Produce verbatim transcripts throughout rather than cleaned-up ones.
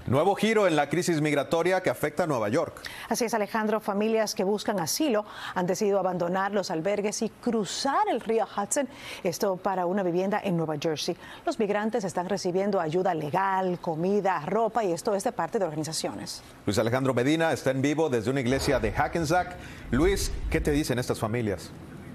Nuevo giro en la crisis migratoria que afecta a Nueva York. Así es, Alejandro. Familias que buscan asilo han decidido abandonar los albergues y cruzar el río Hudson, esto para una vivienda en Nueva Jersey. Los migrantes están recibiendo ayuda legal, comida, ropa, y esto es de parte de organizaciones. Luis Alejandro Medina está en vivo desde una iglesia de Hackensack. Luis, ¿qué te dicen estas familias?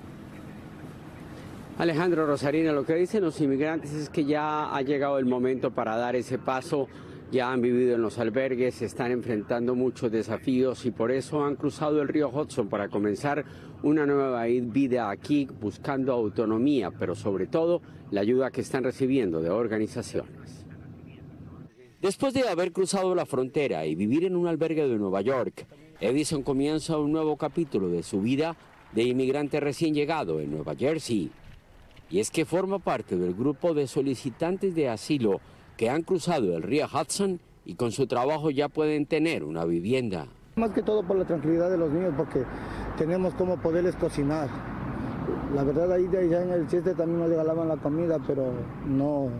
Alejandro, Rosarina, lo que dicen los inmigrantes es que ya ha llegado el momento para dar ese paso. Ya han vivido en los albergues, se están enfrentando muchos desafíos y por eso han cruzado el río Hudson para comenzar una nueva vida aquí, buscando autonomía, pero sobre todo la ayuda que están recibiendo de organizaciones. Después de haber cruzado la frontera y vivir en un albergue de Nueva York, Edison comienza un nuevo capítulo de su vida de inmigrante recién llegado en Nueva Jersey. Y es que forma parte del grupo de solicitantes de asilo que han cruzado el río Hudson y con su trabajo ya pueden tener una vivienda. Más que todo por la tranquilidad de los niños, porque tenemos cómo poderles cocinar. La verdad, ahí ya en el chiste también nos regalaban la comida, pero no,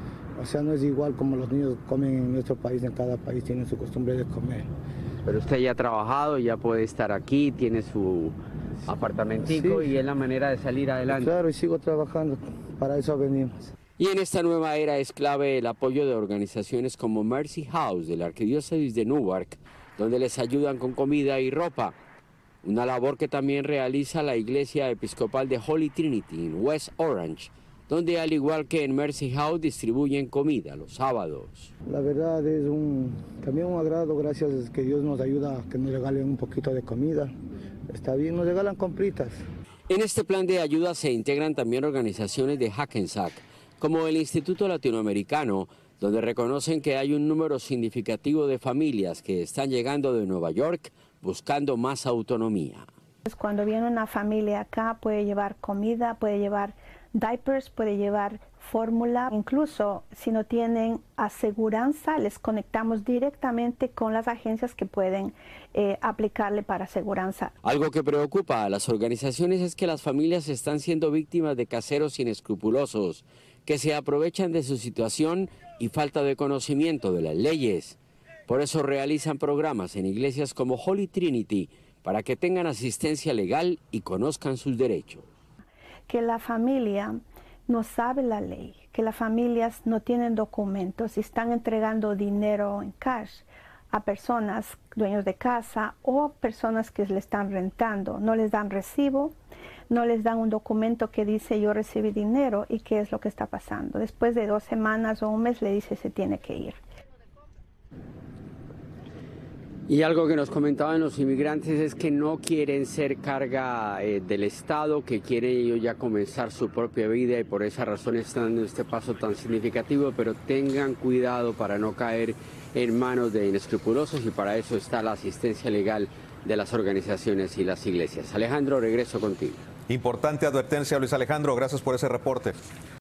o sea, no es igual como los niños comen en nuestro país. En cada país tienen su costumbre de comer. Pero usted ya ha trabajado, ya puede estar aquí, tiene su apartamentico, sí, y es la manera de salir adelante. Claro, y sigo trabajando, para eso venimos. Y en esta nueva era es clave el apoyo de organizaciones como Mercy House de la Arquidiócesis de Newark, donde les ayudan con comida y ropa. Una labor que también realiza la Iglesia Episcopal de Holy Trinity en West Orange, donde al igual que en Mercy House distribuyen comida los sábados. La verdad es un, también un agrado, gracias que Dios nos ayuda a que nos regalen un poquito de comida. Está bien, nos regalan compritas. En este plan de ayuda se integran también organizaciones de Hackensack, como el Instituto Latinoamericano, donde reconocen que hay un número significativo de familias que están llegando de Nueva York buscando más autonomía. Cuando viene una familia acá puede llevar comida, puede llevar diapers, puede llevar fórmula. Incluso si no tienen aseguranza, les conectamos directamente con las agencias que pueden eh, aplicarle para aseguranza. Algo que preocupa a las organizaciones es que las familias están siendo víctimas de caseros inescrupulosos que se aprovechan de su situación y falta de conocimiento de las leyes. Por eso realizan programas en iglesias como Holy Trinity para que tengan asistencia legal y conozcan sus derechos. Que la familia no sabe la ley, que las familias no tienen documentos y están entregando dinero en cash a personas, dueños de casa o personas que le están rentando. No les dan recibo, no les dan un documento que dice yo recibí dinero y qué es lo que está pasando. Después de dos semanas o un mes le dice se tiene que ir. Y algo que nos comentaban los inmigrantes es que no quieren ser carga eh, del Estado, que quieren ellos ya comenzar su propia vida y por esa razón están dando este paso tan significativo, pero tengan cuidado para no caer en manos de inescrupulosos y para eso está la asistencia legal de las organizaciones y las iglesias. Alejandro, regreso contigo. Importante advertencia, Luis Alejandro, gracias por ese reporte.